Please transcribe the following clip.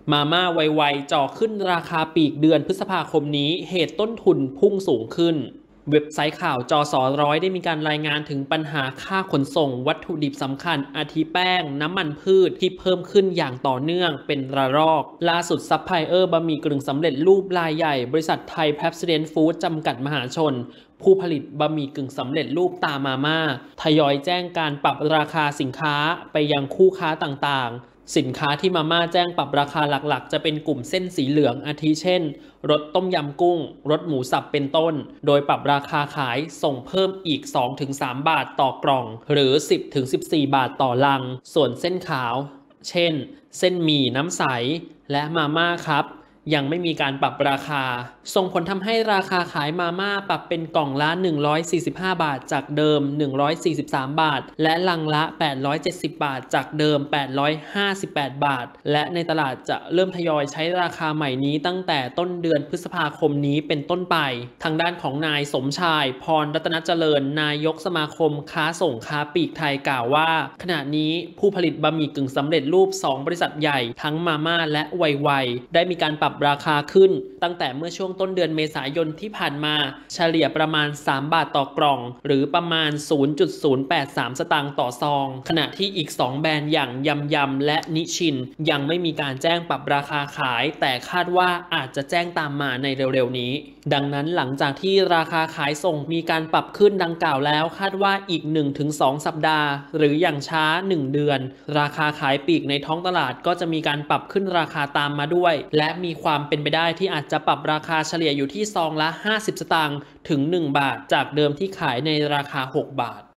มาม่าไวๆจ่อขึ้นราคาปลีกเดือนพฤษภาคมนี้เหตุต้นทุนพุ่งสูงขึ้นเว็บไซต์ข่าวจสร้อยได้มีการรายงานถึงปัญหาค่าขนส่งวัตถุดิบสำคัญอาทิแป้งน้ำมันพืชที่เพิ่มขึ้นอย่างต่อเนื่องเป็นระลอกล่าสุดซัพพลายเออร์บะหมี่กึ่งสำเร็จรูปรายใหญ่บริษัทไทยแพปซิเดนต์ฟู้ดจำกัดมหาชนผู้ผลิตบะหมี่กึ่งสำเร็จรูปตามาม่าทยอยแจ้งการปรับราคาสินค้าไปยังคู่ค้าต่างๆสินค้าที่มาม่าแจ้งปรับราคาหลักๆจะเป็นกลุ่มเส้นสีเหลืองอาทิเช่นรสต้มยำกุ้งรสหมูสับเป็นต้นโดยปรับราคาขายส่งเพิ่มอีก 2-3 บาทต่อกล่องหรือ 10-14 บาทต่อลังส่วนเส้นขาวเช่นเส้นหมี่น้ำใสและมาม่าครับยังไม่มีการปรับราคาส่งผลทำให้ราคาขายมาม่าปรับเป็นกล่องละ145 บาทจากเดิม143 บาทและลังละ870 บาทจากเดิม858 บาทและในตลาดจะเริ่มทยอยใช้ราคาใหม่นี้ตั้งแต่ต้นเดือนพฤษภาคมนี้เป็นต้นไปทางด้านของนายสมชายพรรัตนเจริญนายกสมาคมค้าส่งค้าปลีกไทยกล่าวว่าขณะนี้ผู้ผลิตบะหมี่กึ่งสำเร็จรูป2บริษัทใหญ่ทั้งมาม่าและไวๆได้มีการปรับราคาขึ้นตั้งแต่เมื่อช่วงต้นเดือนเมษายนที่ผ่านมาเฉลี่ยประมาณ3 บาทต่อกล่องหรือประมาณ 0.083 สตางค์ต่อซองขณะที่อีก2แบรนด์อย่างยำและนิชินยังไม่มีการแจ้งปรับราคาขายแต่คาดว่าอาจจะแจ้งตามมาในเร็วๆนี้ดังนั้นหลังจากที่ราคาขายส่งมีการปรับขึ้นดังกล่าวแล้วคาดว่าอีก 1-2 สัปดาห์หรืออย่างช้า1 เดือนราคาขายปลีกในท้องตลาดก็จะมีการปรับขึ้นราคาตามมาด้วยและมีความเป็นไปได้ที่อาจจะปรับราคาเฉลี่ยอยู่ที่ซองละ50 สตางค์ถึง1 บาทจากเดิมที่ขายในราคา6 บาท